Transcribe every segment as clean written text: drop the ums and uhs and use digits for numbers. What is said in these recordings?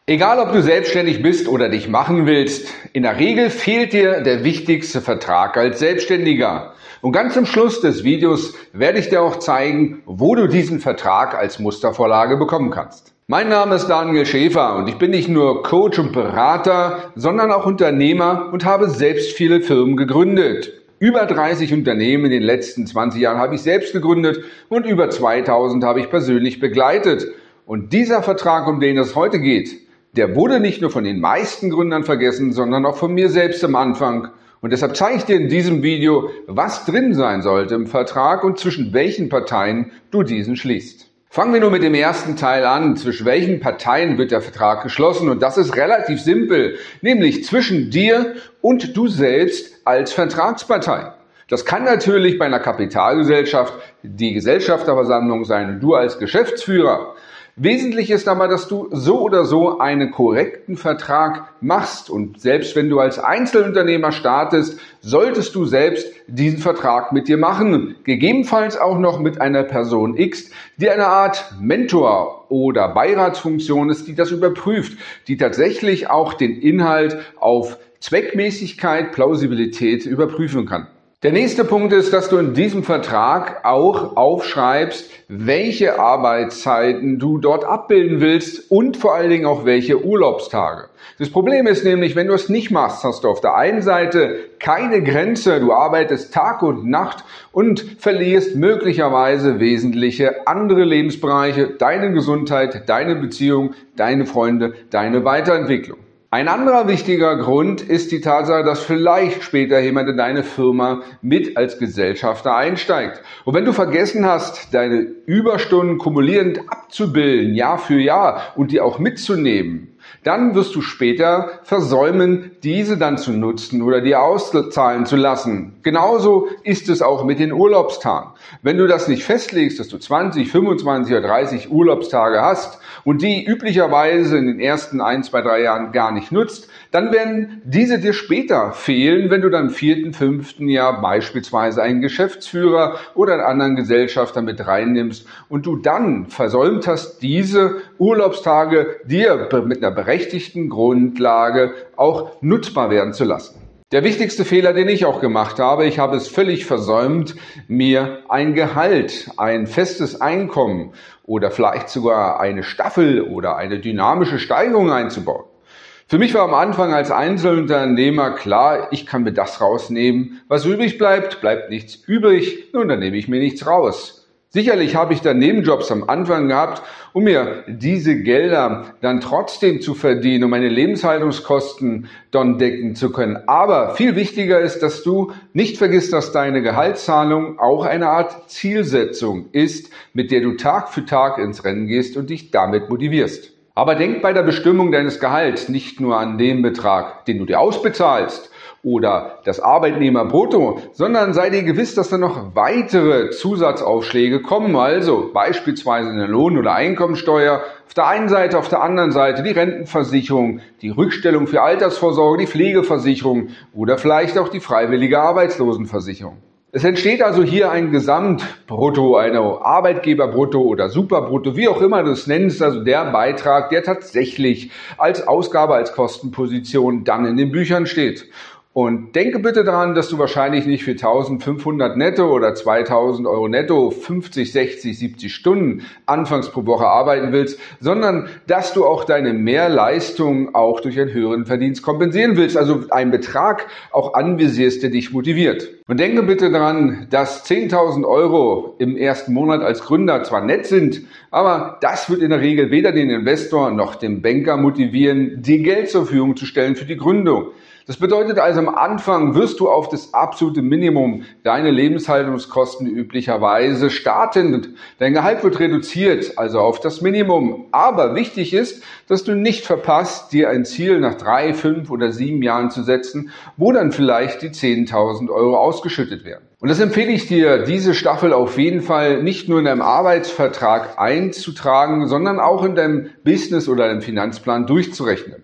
Egal, ob du selbstständig bist oder dich machen willst, in der Regel fehlt dir der wichtigste Vertrag als Selbstständiger. Und ganz zum Schluss des Videos werde ich dir auch zeigen, wo du diesen Vertrag als Mustervorlage bekommen kannst. Mein Name ist Daniel Schäfer und ich bin nicht nur Coach und Berater, sondern auch Unternehmer und habe selbst viele Firmen gegründet. Über 30 Unternehmen in den letzten 20 Jahren habe ich selbst gegründet und über 2000 habe ich persönlich begleitet. Und dieser Vertrag, um den es heute geht, der wurde nicht nur von den meisten Gründern vergessen, sondern auch von mir selbst am Anfang. Und deshalb zeige ich dir in diesem Video, was drin sein sollte im Vertrag und zwischen welchen Parteien du diesen schließt. Fangen wir nur mit dem ersten Teil an. Zwischen welchen Parteien wird der Vertrag geschlossen? Und das ist relativ simpel, nämlich zwischen dir und du selbst als Vertragspartei. Das kann natürlich bei einer Kapitalgesellschaft die Gesellschafterversammlung sein und du als Geschäftsführer. Wesentlich ist aber, dass du so oder so einen korrekten Vertrag machst und selbst wenn du als Einzelunternehmer startest, solltest du selbst diesen Vertrag mit dir machen. Gegebenenfalls auch noch mit einer Person X, die eine Art Mentor oder Beiratsfunktion ist, die das überprüft, die tatsächlich auch den Inhalt auf Zweckmäßigkeit, Plausibilität überprüfen kann. Der nächste Punkt ist, dass du in diesem Vertrag auch aufschreibst, welche Arbeitszeiten du dort abbilden willst und vor allen Dingen auch welche Urlaubstage. Das Problem ist nämlich, wenn du es nicht machst, hast du auf der einen Seite keine Grenze, du arbeitest Tag und Nacht und verlierst möglicherweise wesentliche andere Lebensbereiche, deine Gesundheit, deine Beziehung, deine Freunde, deine Weiterentwicklung. Ein anderer wichtiger Grund ist die Tatsache, dass vielleicht später jemand in deine Firma mit als Gesellschafter einsteigt. Und wenn du vergessen hast, deine Überstunden kumulierend abzubilden, Jahr für Jahr und die auch mitzunehmen, dann wirst du später versäumen, diese dann zu nutzen oder dir auszahlen zu lassen. Genauso ist es auch mit den Urlaubstagen. Wenn du das nicht festlegst, dass du 20, 25 oder 30 Urlaubstage hast und die üblicherweise in den ersten 1, 2, 3 Jahren gar nicht nutzt, dann werden diese dir später fehlen, wenn du dann im 4., 5. Jahr beispielsweise einen Geschäftsführer oder einen anderen Gesellschafter mit reinnimmst und du dann versäumt hast, diese Urlaubstage dir mit einer berechtigten Grundlage auch nutzbar werden zu lassen. Der wichtigste Fehler, den ich auch gemacht habe, ich habe es völlig versäumt, mir ein Gehalt, ein festes Einkommen oder vielleicht sogar eine Staffel oder eine dynamische Steigerung einzubauen. Für mich war am Anfang als Einzelunternehmer klar, ich kann mir das rausnehmen. Was übrig bleibt, bleibt nichts übrig, nun, dann nehme ich mir nichts raus. Sicherlich habe ich dann Nebenjobs am Anfang gehabt, um mir diese Gelder dann trotzdem zu verdienen, um meine Lebenshaltungskosten dann decken zu können. Aber viel wichtiger ist, dass du nicht vergisst, dass deine Gehaltszahlung auch eine Art Zielsetzung ist, mit der du Tag für Tag ins Rennen gehst und dich damit motivierst. Aber denk bei der Bestimmung deines Gehalts nicht nur an den Betrag, den du dir ausbezahlst oder das Arbeitnehmerbrutto, sondern sei dir gewiss, dass da noch weitere Zusatzaufschläge kommen, also beispielsweise eine Lohn- oder Einkommensteuer, auf der einen Seite, auf der anderen Seite die Rentenversicherung, die Rückstellung für Altersvorsorge, die Pflegeversicherung oder vielleicht auch die freiwillige Arbeitslosenversicherung. Es entsteht also hier ein Gesamtbrutto, eine Arbeitgeberbrutto oder Superbrutto, wie auch immer du es nennst, also der Beitrag, der tatsächlich als Ausgabe, als Kostenposition dann in den Büchern steht. Und denke bitte daran, dass du wahrscheinlich nicht für 1.500 netto oder 2.000 Euro netto 50, 60, 70 Stunden anfangs pro Woche arbeiten willst, sondern dass du auch deine Mehrleistung auch durch einen höheren Verdienst kompensieren willst, also einen Betrag auch anvisierst, der dich motiviert. Und denke bitte daran, dass 10.000 Euro im ersten Monat als Gründer zwar nett sind, aber das wird in der Regel weder den Investor noch den Banker motivieren, dir Geld zur Verfügung zu stellen für die Gründung. Das bedeutet also, am Anfang wirst du auf das absolute Minimum deine Lebenshaltungskosten üblicherweise starten und dein Gehalt wird reduziert, also auf das Minimum. Aber wichtig ist, dass du nicht verpasst, dir ein Ziel nach 3, 5 oder 7 Jahren zu setzen, wo dann vielleicht die 10.000 Euro ausgeschüttet werden. Und das empfehle ich dir, diese Staffel auf jeden Fall nicht nur in deinem Arbeitsvertrag einzutragen, sondern auch in deinem Business oder deinem Finanzplan durchzurechnen.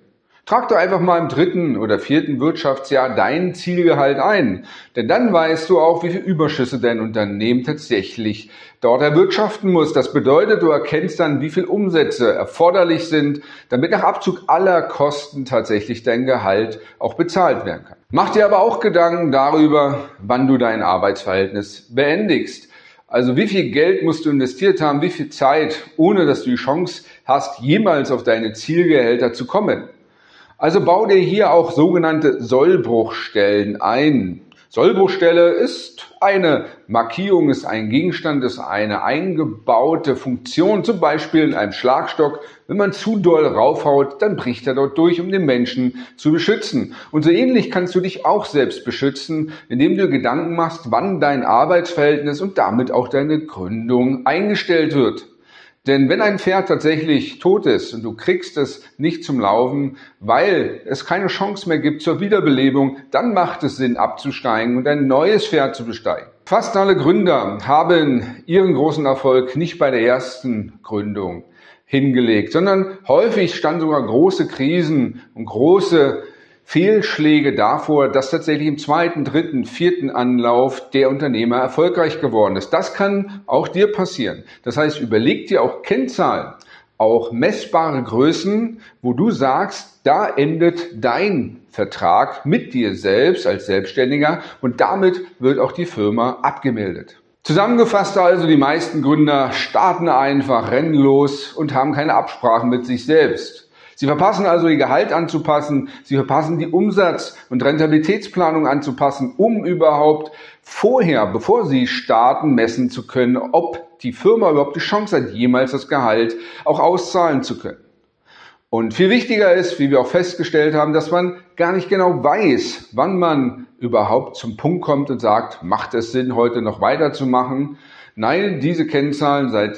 Trag doch einfach mal im 3. oder 4. Wirtschaftsjahr dein Zielgehalt ein, denn dann weißt du auch, wie viel Überschüsse dein Unternehmen tatsächlich dort erwirtschaften muss. Das bedeutet, du erkennst dann, wie viel Umsätze erforderlich sind, damit nach Abzug aller Kosten tatsächlich dein Gehalt auch bezahlt werden kann. Mach dir aber auch Gedanken darüber, wann du dein Arbeitsverhältnis beendigst. Also wie viel Geld musst du investiert haben, wie viel Zeit, ohne dass du die Chance hast, jemals auf deine Zielgehälter zu kommen. Also bau dir hier auch sogenannte Sollbruchstellen ein. Sollbruchstelle ist eine Markierung, ist ein Gegenstand, ist eine eingebaute Funktion, zum Beispiel in einem Schlagstock. Wenn man zu doll raufhaut, dann bricht er dort durch, um den Menschen zu beschützen. Und so ähnlich kannst du dich auch selbst beschützen, indem du Gedanken machst, wann dein Arbeitsverhältnis und damit auch deine Gründung eingestellt wird. Denn wenn ein Pferd tatsächlich tot ist und du kriegst es nicht zum Laufen, weil es keine Chance mehr gibt zur Wiederbelebung, dann macht es Sinn abzusteigen und ein neues Pferd zu besteigen. Fast alle Gründer haben ihren großen Erfolg nicht bei der ersten Gründung hingelegt, sondern häufig standen sogar große Krisen und große Fehlschläge davor, dass tatsächlich im 2., 3., 4. Anlauf der Unternehmer erfolgreich geworden ist. Das kann auch dir passieren. Das heißt, überleg dir auch Kennzahlen, auch messbare Größen, wo du sagst, da endet dein Vertrag mit dir selbst als Selbstständiger und damit wird auch die Firma abgemeldet. Zusammengefasst also, die meisten Gründer starten einfach, rennen los und haben keine Absprachen mit sich selbst. Sie verpassen also, ihr Gehalt anzupassen, sie verpassen die Umsatz- und Rentabilitätsplanung anzupassen, um überhaupt vorher, bevor sie starten, messen zu können, ob die Firma überhaupt die Chance hat, jemals das Gehalt auch auszahlen zu können. Und viel wichtiger ist, wie wir auch festgestellt haben, dass man gar nicht genau weiß, wann man überhaupt zum Punkt kommt und sagt, macht es Sinn, heute noch weiterzumachen? Nein, diese Kennzahlen, seit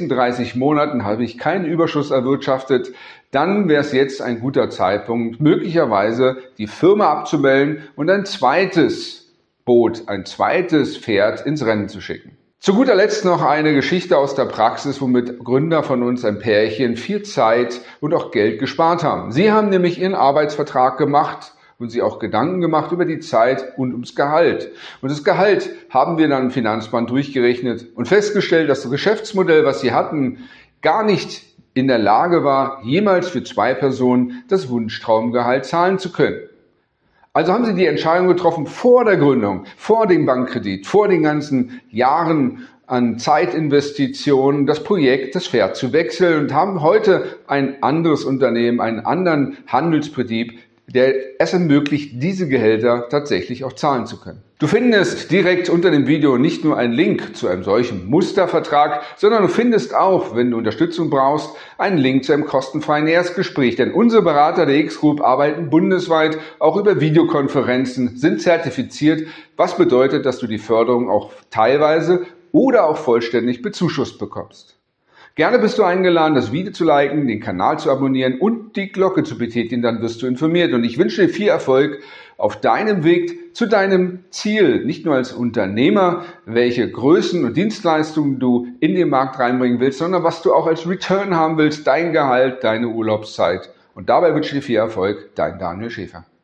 36 Monaten habe ich keinen Überschuss erwirtschaftet. Dann wäre es jetzt ein guter Zeitpunkt, möglicherweise die Firma abzumelden und ein zweites Boot, ein zweites Pferd ins Rennen zu schicken. Zu guter Letzt noch eine Geschichte aus der Praxis, womit Gründer von uns, ein Pärchen, viel Zeit und auch Geld gespart haben. Sie haben nämlich ihren Arbeitsvertrag gemacht und sich auch Gedanken gemacht über die Zeit und ums Gehalt. Und das Gehalt haben wir dann im Finanzplan durchgerechnet und festgestellt, dass das Geschäftsmodell, was sie hatten, gar nicht in der Lage war, jemals für 2 Personen das Wunschtraumgehalt zahlen zu können. Also haben sie die Entscheidung getroffen, vor der Gründung, vor dem Bankkredit, vor den ganzen Jahren an Zeitinvestitionen, das Projekt, das Pferd zu wechseln und haben heute ein anderes Unternehmen, einen anderen Handelsbetrieb, der es ermöglicht, diese Gehälter tatsächlich auch zahlen zu können. Du findest direkt unter dem Video nicht nur einen Link zu einem solchen Mustervertrag, sondern du findest auch, wenn du Unterstützung brauchst, einen Link zu einem kostenfreien Erstgespräch. Denn unsere Berater der X-Group arbeiten bundesweit auch über Videokonferenzen, sind zertifiziert, was bedeutet, dass du die Förderung auch teilweise oder auch vollständig bezuschusst bekommst. Gerne bist du eingeladen, das Video zu liken, den Kanal zu abonnieren und die Glocke zu betätigen, dann wirst du informiert. Und ich wünsche dir viel Erfolg auf deinem Weg zu deinem Ziel, nicht nur als Unternehmer, welche Größen und Dienstleistungen du in den Markt reinbringen willst, sondern was du auch als Return haben willst, dein Gehalt, deine Urlaubszeit. Und dabei wünsche ich dir viel Erfolg, dein Daniel Schäfer.